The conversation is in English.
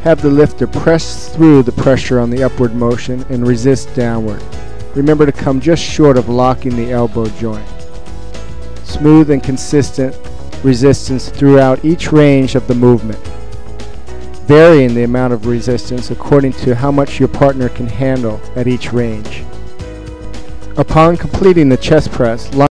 Have the lifter press through the pressure on the upward motion and resist downward. Remember to come just short of locking the elbow joint. Smooth and consistent resistance throughout each range of the movement, varying the amount of resistance according to how much your partner can handle at each range. Upon completing the chest press,